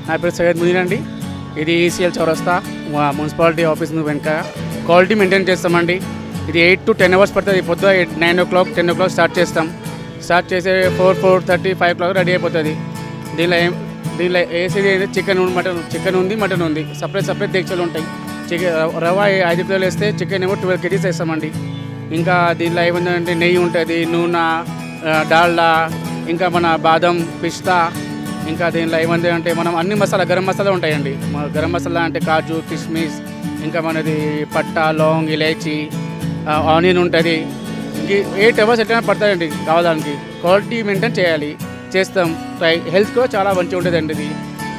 నా పేరు సయ్యద్ మునీర్ అండి. ఇది ఈసీఎల్ చౌరస్తా మున్సిపాలిటీ ఆఫీస్ వెనుక క్వాలిటీ మెయింటైన్ చేస్తామండి. ఇది 8 to 10 hours పడుతుంది. పొద్దున 9 o'clock 10 o'clock స్టార్ట్ చేస్తాం. స్టార్ట్ చేసే 4:30 5 o'clock రెడీ అయిపోతుంది. దీనిలో వేసేది చికెన్ ఉంది, మటన్ ఉంది. సపరేట్ దీక్షలు ఉంటాయి. రవ్వ 5 కిలోలు వేస్తే చికెన్ ఏమో 12 kgs వేస్తామండి. ఇంకా దీనిలో ఏముందంటే నెయ్యి ఉంటుంది, నూనె, డాల్డా, ఇంకా మన బాదం, పిస్తా. ఇంకా దీనిలో ఏమంది అంటే మనం అన్ని గరం మసాలా ఉంటాయండి. గరం మసాలా అంటే కాజు, కిస్మిస్, ఇంకా మనది పట్టా, లవంగ్, ఇలాచి, ఆనియన్ ఉంటుంది. 8 hours ఎట్లా పడతాయండి కావడానికి. క్వాలిటీ మెయింటైన్ చేస్తాం. హెల్త్ కూడా చాలా మంచిగా ఉంటుందండి. ఇది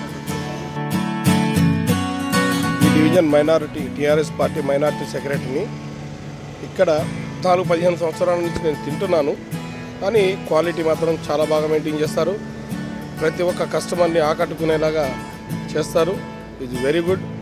ఈ division minority TRS party minority సెక్రటరీని. ఇక్కడ 15 సంవత్సరాల నుంచి నేను తింటున్నాను. కానీ క్వాలిటీ మాత్రం చాలా బాగా మెయింటైన్ చేస్తారు. ప్రతి ఒక్క కస్టమర్ని ఆకట్టుకునేలాగా చేస్తారు. ఇది వెరీ గుడ్.